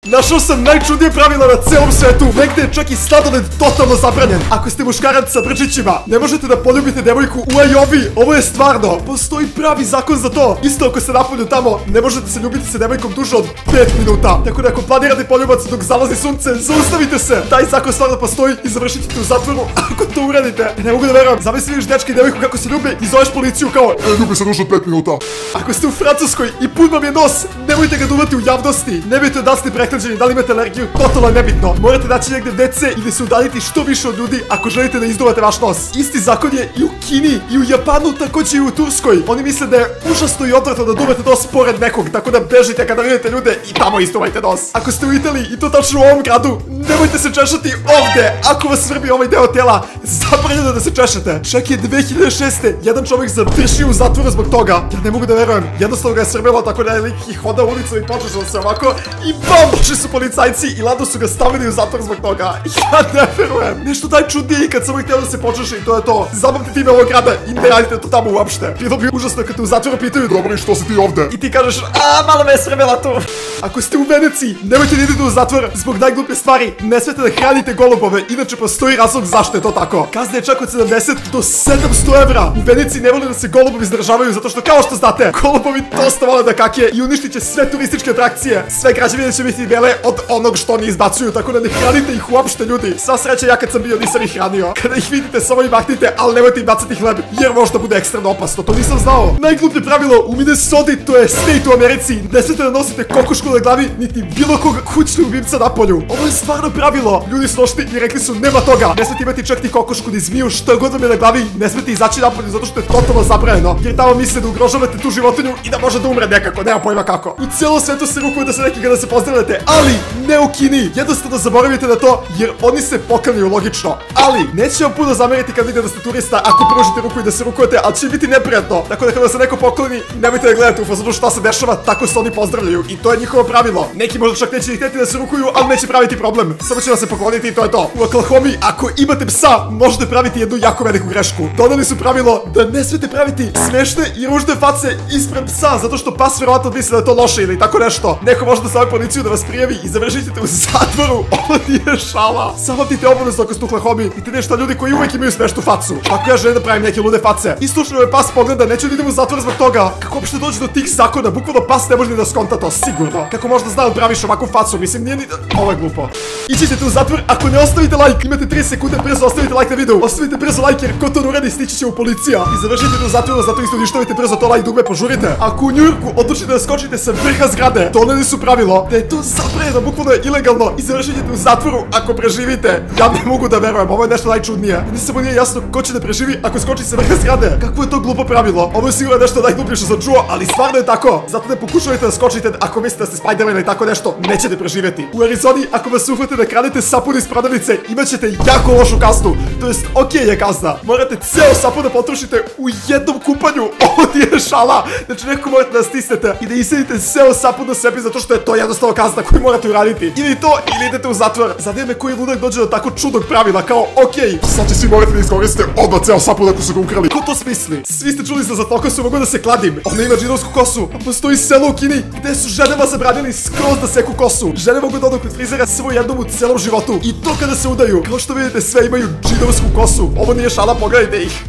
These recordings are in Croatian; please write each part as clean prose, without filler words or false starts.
Našao sam najčudnije pravila na celom svetu. Negde je čak i sladoled totalno zabranjen. Ako ste muškarac sa brčićima, ne možete da poljubite devojku u Ajovi. Ovo je stvarno. Postoji pravi zakon za to. Isto ako ste napolju tamo, ne možete se ljubiti sa devojkom duže od 5 minuta. Tako da ako planirate poljubac dok zalazi sunce, zaustavite se. Taj zakon stvarno postoji i završit ćete u zatvoru ako to uradite. Ne mogu da verujem. Zamisli vidiš dečka i devojku kako se ljube i zoveš policiju kao ljubi se duže od 5 minuta. Ako ste u Francuskoj i pun vam je nos, nemojte ga duvati u javnosti. Nemojte da ste prehlađeni, da li imate alergiju, totalno je nebitno. Morate naći negde WC ili se udaljiti što više od ljudi ako želite da izduvate vaš nos. Isti zakon je i u Kini, i u Japanu, takođe i u Turskoj. Oni misle da je užasno i odvratno da duvate nos pored nekog, tako da bežite kada vidite ljude i tamo izduvajte nos. Ako ste u Italiji i to tačno u ovom gradu, nemojte se češati ovde. Ako vas svrbi ovaj deo tela, zabranjeno da se češete. Čak je 2006. jedan čovjek završio u zatvoru zbog toga. Ja ne mogu da verujem. Jednostavno ga je srbilo tako da je lik i hoda ulicu i počešao se ovako i bam, došli su policajci i lado su ga stavili u zatvor zbog toga. Ja ne verujem. Nešto najčudnije i kad sam htio da se počeše i to je to. Zabavite ime ovog grada i ne radite to tamo uopšte. Bilo bi užasno kad te u zatvoru pitaju dobro i što si ti ovde? I ti kažeš malo me je srbila tu. Ako ste u Veneciji, nemojte da idete u zatvor zbog najgluplje stvari. Ne smete da hranite golubove, inače postoji razlog zašto je to tako. Kazna je čak od 70 do 700 evra. U Veneciji ne vole da se golubovi izdržavaju zato što kao što znate, golubovi dosta vole da kakije i uništit će sve turističke atrakcije. Sve građevine će biti bele od onog što oni izbacuju, tako da ne hranite ih uopšte ljudi. Sva sreća ja kad sam bio nisam ih hranio. Kada ih vidite samo im mahnite, ali nemojte im bacati hleb jer možda bude ekstremno opasno, to nisam znao. Najgluplje pravilo u Minnesota, to je state u Americi, ne smete da nosite kokošku na glavi niti bilo kog kućnog ljubimca na polju. Ovo je stvarno pravilo. Ljudi su došli i rekli su nema toga. Ne smete imati čak ni kokošku ni zmiju, što god vam je na glavi, ne smete izaći napolju zato što je totalno zabranjeno. Jer tamo misle da ugrožavate tu životinju i da može da umre nekako, nema pojma kako. U cijelom svetu se rukuju da se neki kada se pozdravljate, ali ne u Kini. Jednostavno zaboravite na to jer oni se poklanjaju logično. Ali neće vam puno zameriti kad vidite da ste turista ako pružite ruku i da se rukujete, ali će biti neprijatno. Tako da kada se neko pokloni, nemojte da gledate u fazonu šta se dešava, tako se oni pozdravljaju i to je njihovo pravilo. Neki možda čak neće hteti da se rukuju, ali neće praviti problem. Samo će da se pokloniti i to je to. U Oklahomi, ako imate psa, možete praviti jednu jako veliku grešku. Dodali su pravilo da ne smete praviti smešne i ružne face ispred psa, zato što pas verovatno misli da je to loše ili tako nešto. Neko može da zove policiju da vas prijavi i završit ćete u zatvoru. Ovo nije šala. Zapamtite obavezno ako ste u Oklahomi i te nešto ljudi koji uvek imaju smešnu facu. Ako ja želim da pravim neke lude face i slučajno me pas pogleda, neću da idem u zatvor zbog toga. Kako uopšte dođe do tih zakona, bukvalno pas ne može ni da skonta to, sigurno. Kako možda zna da praviš ovakvu facu, mislim nije ni... Ovo je glupo. Ići ćete u zatvor ako ne ostavite like. Imate 3 sekunde, brzo ostavite like na video. Ostavite brzo like jer ko to ne uradi stići će u policija. I završite u zatvoru, zato isto uništavite brzo to like dugme, požurite. Ako u Njujorku odlučite da skočite sa vrha zgrade, doneli su pravilo da je to zabranjeno, bukvalno je ilegalno i završit ćete u zatvoru ako preživite. Ja ne mogu da verujem, ovo je nešto najčudnije. Meni samo nije jasno ko će da preživi ako skoči sa vrha zgrade. Kakvo je to glupo pravilo? Ovo je sigurno nešto najgluplje što sam čuo, ali stvarno je tako. Zato ne pokušavajte da skočite ako mislite da ste Spider-Man ili tako nešto, nećete preživjeti. U Arizoni ako vas uhvate da kradete sapun iz prodavnice, imat ćete jako lošu kaznu. To jest okej je kazna. Morate ceo sapun da potrošite u jednom kupanju. Ovo nije šala. Znači neko morate da stisnete i da isedite ceo sapun na sebi zato što je to jednostavno kazna koju morate uraditi. Ili to, ili idete u zatvor. Zanima me koji ludak dođe do tako čudnog pravila kao okej, sad će svi morati da iskoriste odmah ceo sapun ako su ga ukrali. Ko to smisli? Svi ste čuli za to kosu mogu da se kladim. Ona ima džinovsku kosu. A postoji selo u Kini gde su ženama zabranili skroz da seku kosu. Žene mogu da odu kod frizera samo jednom u celom životu. I to kada se udaju. Kao što vidite sve imaju džinovsku kosu. Ovo nije šala, pogledajte ih.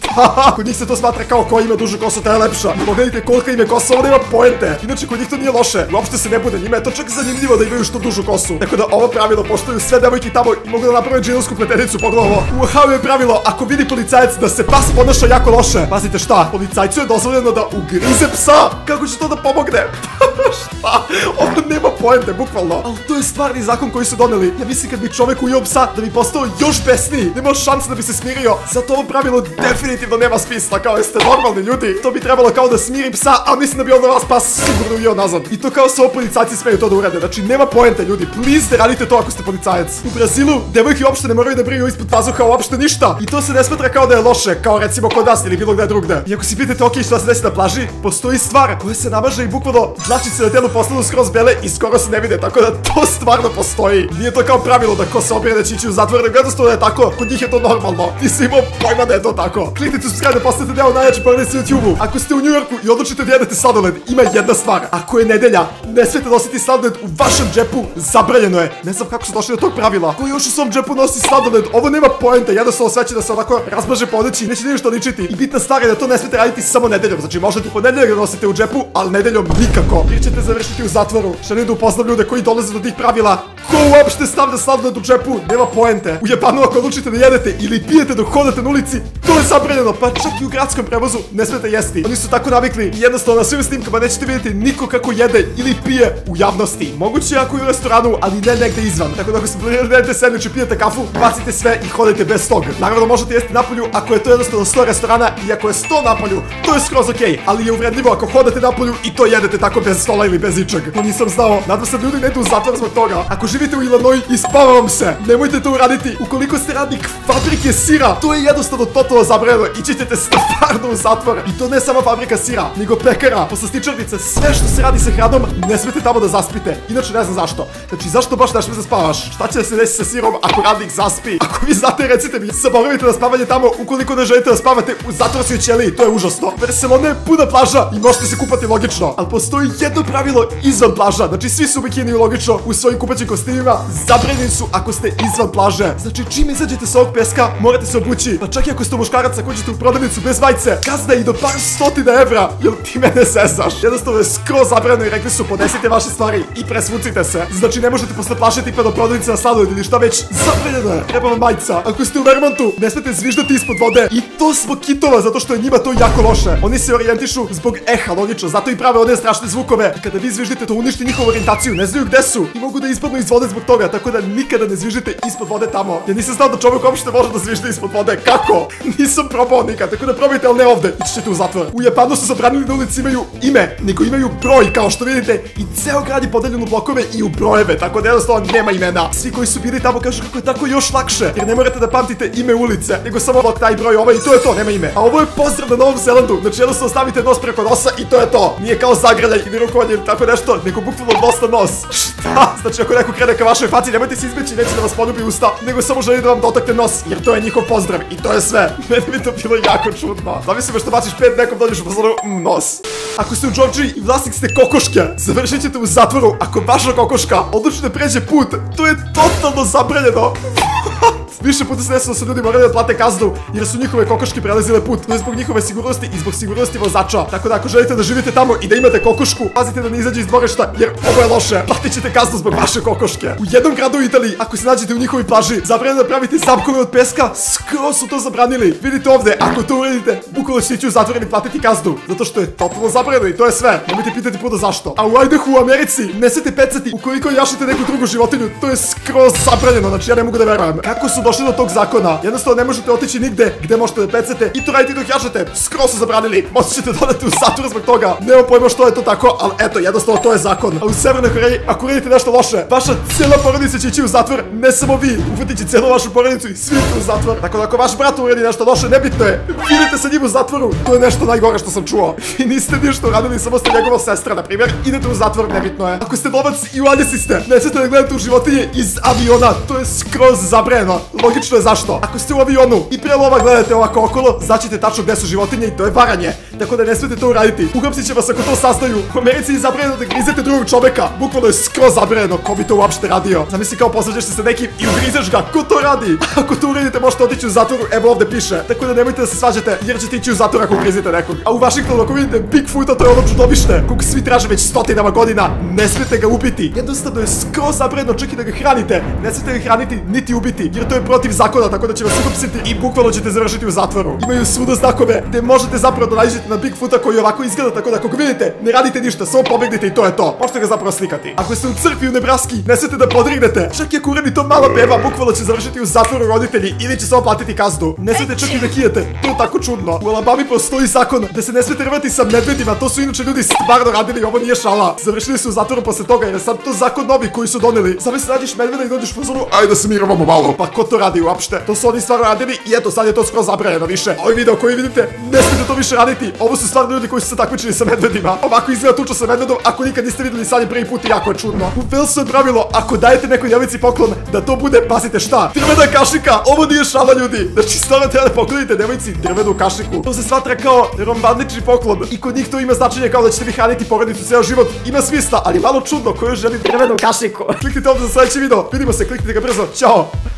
Kod njih se to smatra kao ko ima dužu kosu, ta je lepša. Pogledajte kolika im je kosa, ovo nema poente. Inače kod njih to nije loše, uopšte se ne bude, njima je to čak zanimljivo da imaju što dužu kosu. Tako da ovo pravilo poštuju sve devojke tamo i mogu da naprave džinovsku pletenicu, pogledaj ovo. U Ohio je pravilo, ako vidi policajac da se pas ponaša jako loše, pazite šta, policajcu je dozvoljeno da ugrize psa. Kako će to da pomogne? Šta? Ovo nema poente, bukvalno. Ali to je stvarni zakon koji su doneli. Ja mislim kad bi čovek ujeo psa da bi postao još besniji, nema šanse da bi se smirio. Zato ovo pravilo definitivno nema smisla, kao jeste normalni ljudi. To bi trebalo kao da smiri psa, a mislim da bi onda vas pas sigurno ujeo nazad. I to kao samo policajci smeju to da urade. Znači nema poente ljudi, please ne radite to ako ste policajac. U Brazilu devojke uopšte ne moraju da briju ispod pazuha uopšte ništa. I to se ne smatra kao da je loše, kao recimo kod nas ili bilo gde drugde. I ako si pitate ok, šta se desi na plaži, postoji stvar koja se namaže i bukvalno dlačice na telu postanu skroz bele i skoro se ne vide, tako da to stvarno postoji. Nije to kao pravilo da ko se obrije da će ići u zatvor, nego jednostavno da je tako, kod njih je to normalno. Nisam imao pojma da je to tako. Kliknite kliknite subscribe da postanete deo najjače porodice na YouTube-u. Ako ste u New Yorku i odlučite da jedete sladoled, ima jedna stvar. Ako je nedelja, ne smijete nositi sladoled u vašem džepu, zabranjeno je. Ne znam kako su došli do tog pravila. Ko još u svom džepu nosi sladoled, ovo nema poente, jednostavno sve će da se onako razmaže po odeći, neće ništa ličiti. I bitna stvar je da to ne smijete raditi samo nedeljom. Znači možete ponedeljak da nosite u džepu, ali nedeljom nikako. Jer ćete završiti u zatvoru. Želim da upoznam ljude koji dolaze do tih pravila. Ko uopšte stavlja sladoled u džepu, nema poente. U Japanu ako odlučite da jedete ili pijete dok hodate na ulici, to je zabranjeno, pa čak i u gradskom prevozu ne smete jesti. Oni su tako navikli i jednostavno na svim snimkama nećete vidjeti niko kako jede ili pije u javnosti. Moguće ako i u restoranu, ali ne negde izvan. Tako da ako se planirate da jedete sandvič i pijete kafu, bacite sve i hodajte bez toga. Naravno možete jesti napolju ako je to jednostavno 100 restorana i ako je 100 napolju, to je skroz okej, ali je uvredljivo ako hodate napolju i to jedete tako bez stola ili bez ičeg. To nisam znao, nadam se da ljudi ne idu u zatvor zbog toga. Ako živite u Illinois i spava vam se, nemojte to uraditi. Ukoliko ste radnik fabrike sira, to je jednostavno totalno zabranjeno i ćete stvarno u zatvor. I to ne samo fabrika sira, nego pekara, poslastičarnica, sve što se radi sa hranom, ne smete tamo da zaspite. Inače ne znam zašto. Znači zašto baš ne smete da spavaš? Šta će da se desi sa sirom ako radnik zaspi? Ako vi znate, recite mi, zaboravite na spavanje tamo ukoliko ne želite da spavate u zatvorskoj ćeliji, to je užasno. Barcelona je puna plaža i možete se kupati logično, ali postoji jedno pravilo izvan plaža. Znači svi su u bikiniju logično u svojim kupaćim kostimima, zabranjeni su ako ste izvan plaže. Znači čim izađete sa ovog peska, morate se obući. Pa čak i ako ste muškarac, ako uđete u prodavnicu bez majice, kazna i do par stotina evra. Jel ti mene zezaš? Jednostavno je skroz zabranjeno i rekli su podesite vaše stvari i presvucite se. Znači ne možete posle plaže tipa do prodavnice na sladoled ili šta već, zabranjeno je. Treba vam majica. Ako ste u Vermontu, ne smete zviždati ispod vode i to zbog kitova, zato što je njima to jako loše. Oni se orijentišu zbog eha, logično, zato i prave one strašne zvukove. Kada vi zviždite, to uništi njihovu orijentaciju, ne znaju gde su i mogu da ispadnu iz vode zbog toga, tako da nikada ne zviždite ispod vode tamo. Ja nisam znao da čovjek uopšte može da zvižde ispod vode. Kako? Nisam probao nikad, tako da probajte, ali ne ovde. Ići ćete u zatvor. U Japanu su zabranili da ulici imaju ime, nego imaju broj, kao što vidite, i ceo grad je podeljen u blokove i u brojeve, tako da jednostavno nema imena. Svi koji su bili tamo kažu kako je tako još lakše, jer ne morate da pamtite ime ulice, nego samo blok, taj broj, ovaj i to je to, nema ime. A ovo je pozdrav na Novom Zelandu, znači jednostavno stavite nos preko nosa i to je to. Nije kao zagrljaj ili rukovanje ili tako nešto, nego bukvalno dosta nos. Šta? Znači ako neko krene ka vašoj faci, nemojte se izbeći, neće da vas poljubi usta, nego samo želi da vam dotakne nos, jer to je njihov pozdrav i to je sve. Meni bi to bilo jako čudno. Zamisli me što baciš 5, nekom dođeš u pozdravu, nos. Ako ste u Georgiji i vlasnik ste kokoške, završit ćete u zatvoru. Ako vaša kokoška odluči da pređe put, to je totalno zabranjeno. Više puta se desilo da su ljudi morali da plate kaznu jer su njihove kokoške prelazile put. To je zbog njihove sigurnosti i zbog sigurnosti vozača. Tako da ako želite da živite tamo i da imate kokošku, pazite da ne izađe iz dvorišta jer ovo je loše. Platit ćete kaznu zbog vaše kokoške. U jednom gradu u Italiji, ako se nađete u njihovoj plaži, zabranjeno da pravite zamkove od peska, skroz su to zabranili. Vidite ovde, ako to uradite, bukvalno ćete ići u zatvor ili platiti kaznu. Zato što je totalno zabranjeno i to je sve. Nemojte pitati puno zašto. A u Idahu u Americi ne smete pecati ukoliko jašete neku drugu životinju. To je skroz zabranjeno, znači ja ne mogu da verujem. Kako su došli do tog zakona? Jednostavno ne možete otići nigde gde možete da pecete i to radite dok jašete. Skroz su zabranili. Možda ćete dodati u zatvor zbog toga. Nemam pojma što je to tako, ali eto, jednostavno to je zakon. A u Severnoj Koreji, ako radite nešto loše, vaša cijela porodica će ići u zatvor, ne samo vi. Uvutit će cijelu vašu porodicu i svi u zatvor. Tako da ako vaš brat uradi nešto loše, nebitno je. Idete sa njim u zatvoru. To je nešto najgore što sam čuo. Vi niste ništa uradili, samo ste njegova sestra, na primjer. Idete u zatvor, nebitno je. Ako ste lovac i uvaljesi ste, ne smete da gledate u životinje iz aviona. To je skroz zabranjeno. Logično je zašto. Ako ste u avionu i pre lova gledate ovako okolo, znaćete tačno gde su životinje i to je varanje. Tako da ne smete to uraditi. Uhapsit će vas ako to saznaju. U Americi je zabranjeno da grizete drugog čoveka. Bukvalno je skroz zabranjeno. Ko bi to uopšte radio? Zamisli kao posvađaš se sa nekim i ugrizeš ga. Ko to radi? Ako to uradite, možete otići u zatvoru. Evo ovde piše. Tako da nemojte da se svađate jer ćete ići u zatvor ako ugrizite nekog. A u Washingtonu ako vidite Bigfoota, to je ono čudovište kog svi traže već stotinama godina. Ne smete ga ubiti. Jednostavno je skroz zabranjeno čak i da ga hranite. Ne smete ga hraniti niti ubiti jer to je protiv zakona, tako da će vas uhapsiti i bukvalno ćete završiti u zatvoru. Imaju svuda znakove gde možete zapravo da naiđete na Bigfoota koji ovako izgleda, tako da ako ga vidite, ne radite ništa, samo pobegnite i to je to. Možete ga zapravo slikati. Ako ste u crkvi u Nebraski, ne smete da podrignete. Čak i ako uradi to mala beba, bukvalno će završiti u zatvoru roditelji ili će samo platiti kaznu. Ne smete čak i da kijete. To je tako čudno. U Alabami postoji zakon da se ne smete rvati sa medvedima. To su inače ljudi stvarno radili, ovo nije šala. Završili su u zatvoru posle toga jer je sad to zakon novi koji su doneli. Zamisli nađeš medveda i dođeš u zoru, Ajde da se mirovamo malo. pa ko to to radi uopšte. To su oni stvarno radili i eto, sad je to skoro zabranjeno više. Ovaj video koji vidite, ne smijete to više raditi. Ovo su stvarno ljudi koji su se takmičili sa medvedima. Ovako izgleda tuča sa medvedom, ako nikad niste videli, sad je prvi put i jako je čudno. U Walesu je pravilo, ako dajete nekoj djevojci poklon, da to bude, pazite šta, drvena kašika. Ovo nije šala, ljudi. Znači, stvarno treba da poklonite djevojci drvenu kašiku. To se smatra kao romantični poklon i kod njih to ima značenje kao da ćete vi hraniti porodicu ceo život. Ima smisla, ali malo čudno, koju želi drvenu kašiku. Kliknite ovdje za sljedeći video. Vidimo se, kliknite ga brzo. Ćao.